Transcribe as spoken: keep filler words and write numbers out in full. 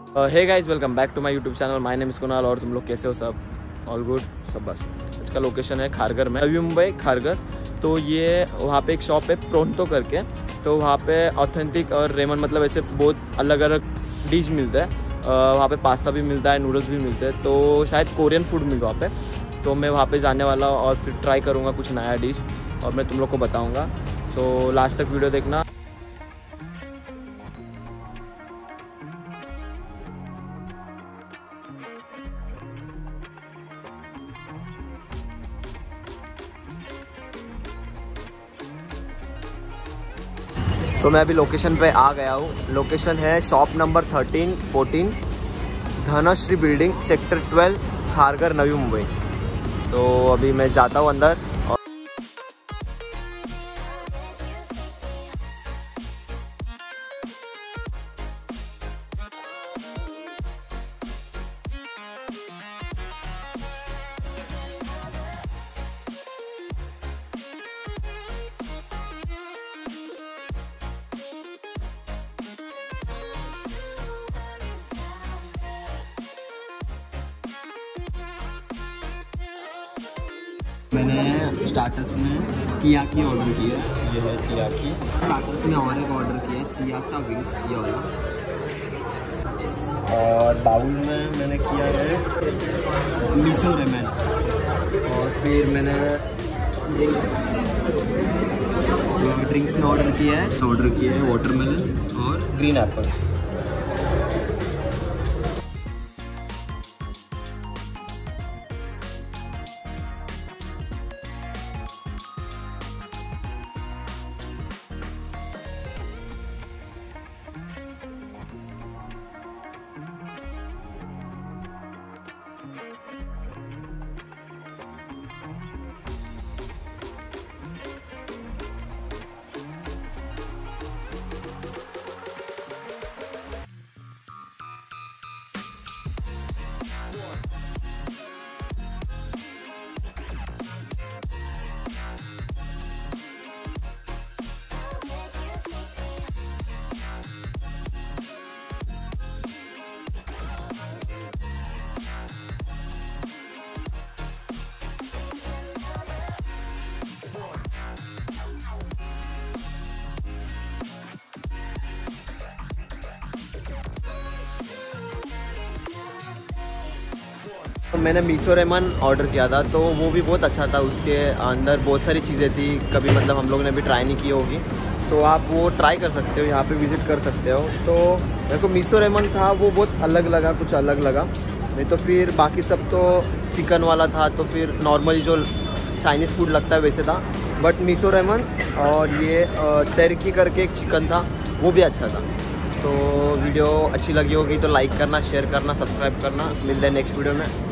Hey guys, welcome back to my YouTube channel. My name is Kunal. और तुम लोग कैसे हो? सब ऑल गुड, सब बस। आज का लोकेशन है खारघर में, नवी मुंबई खारघर। तो ये वहाँ पे एक शॉप है प्रोंटो करके। तो वहाँ पे ऑथेंटिक और रेमन मतलब ऐसे बहुत अलग अलग डिश मिलता है। वहाँ पे पास्ता भी मिलता है, नूडल्स भी मिलते हैं। तो शायद कोरियन फूड मिल वहाँ पे। तो मैं वहाँ पे जाने वाला और फिर ट्राई करूँगा कुछ नया डिश और मैं तुम लोग को बताऊँगा। सो लास्ट तक वीडियो देखना। तो मैं अभी लोकेशन पे आ गया हूँ। लोकेशन है shop number thirteen fourteen Dhanashree building, sector twelve, Kharghar, Navi Mumbai. तो अभी मैं जाता हूँ अंदर। मैंने स्टार्टर्स में कियाकी ऑर्डर किया है, ये है कियाकी। स्टार्टर्स में और एक ऑर्डर किया है सियाचा विंग्स, ये वाला। और बाउल में मैंने किया है मिसो रेमन। और फिर मैंने ड्रिंक्स में ऑर्डर किया है ऑर्डर किया है वाटरमेलन और ग्रीन एप्पल। तो मैंने मिसो रेमन ऑर्डर किया था, तो वो भी बहुत अच्छा था। उसके अंदर बहुत सारी चीज़ें थी, कभी मतलब हम लोग ने भी ट्राई नहीं की होगी। तो आप वो ट्राई कर सकते हो, यहाँ पे विज़िट कर सकते हो। तो मेरे को मिसो रेमन था वो बहुत अलग लगा, कुछ अलग लगा। नहीं तो फिर बाकी सब तो चिकन वाला था, तो फिर नॉर्मली जो चाइनीज़ फूड लगता है वैसे था। बट मिसो रेमन और ये तेरकी करके एक चिकन था, वो भी अच्छा था। तो वीडियो अच्छी लगी होगी तो लाइक करना, शेयर करना, सब्सक्राइब करना। मिलते हैं नेक्स्ट वीडियो में।